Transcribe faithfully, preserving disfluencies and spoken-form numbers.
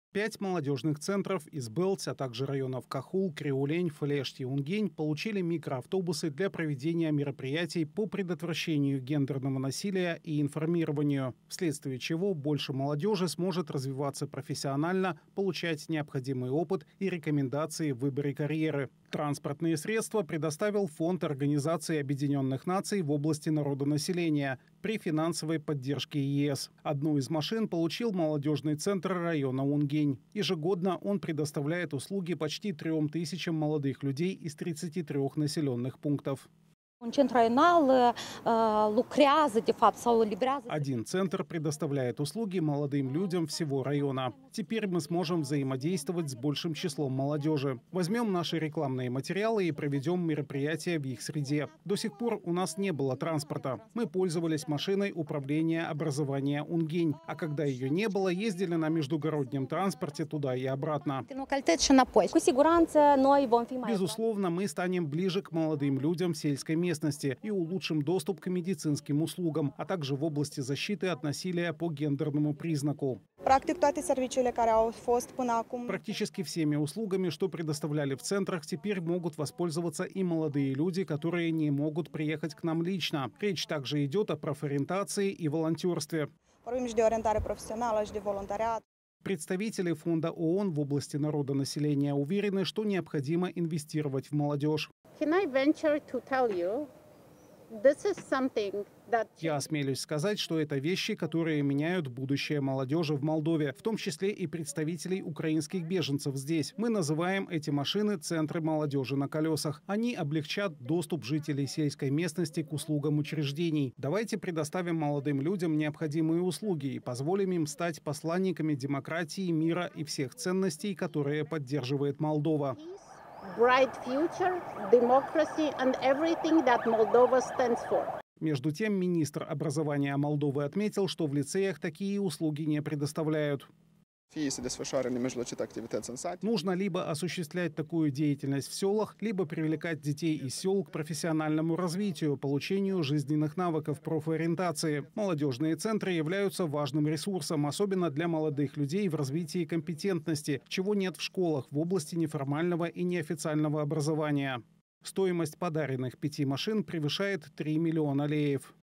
Пять молодежных центров из Белц, а также районов Кахул, Криулень, Флешти и Унгень получили микроавтобусы для проведения мероприятий по предотвращению гендерного насилия и информированию, вследствие чего больше молодежи сможет развиваться профессионально, получать необходимый опыт и рекомендации в выборе карьеры. Транспортные средства предоставил Фонд Организации Объединенных Наций в области народонаселения при финансовой поддержке ЕС. Одну из машин получил молодежный центр района Унгень. Ежегодно он предоставляет услуги почти трем тысячам молодых людей из тридцати трёх населенных пунктов. Один центр предоставляет услуги молодым людям всего района. Теперь мы сможем взаимодействовать с большим числом молодежи. Возьмем наши рекламные материалы и проведем мероприятия в их среде. До сих пор у нас не было транспорта. Мы пользовались машиной управления образования Унгень. А когда ее не было, ездили на междугороднем транспорте туда и обратно. Безусловно, мы станем ближе к молодым людям сельской местности. местности и улучшим доступ к медицинским услугам, а также в области защиты от насилия по гендерному признаку. Практически всеми услугами, что предоставляли в центрах, теперь могут воспользоваться и молодые люди, которые не могут приехать к нам лично. Речь также идет о профориентации и волонтерстве. Представители фонда ООН в области народонаселения уверены, что необходимо инвестировать в молодежь. Я осмелюсь сказать, что это вещи, которые меняют будущее молодежи в Молдове, в том числе и представителей украинских беженцев здесь. Мы называем эти машины «Центры молодежи на колесах». Они облегчат доступ жителей сельской местности к услугам учреждений. Давайте предоставим молодым людям необходимые услуги и позволим им стать посланниками демократии, мира и всех ценностей, которые поддерживает Молдова. Bright future, democracy and everything that Moldova stands for. Между тем, министр образования Молдовы отметил, что в лицеях такие услуги не предоставляют. Нужно либо осуществлять такую деятельность в селах, либо привлекать детей из сел к профессиональному развитию, получению жизненных навыков профориентации. Молодежные центры являются важным ресурсом, особенно для молодых людей в развитии компетентности, чего нет в школах в области неформального и неофициального образования. Стоимость подаренных пяти машин превышает три миллиона леев.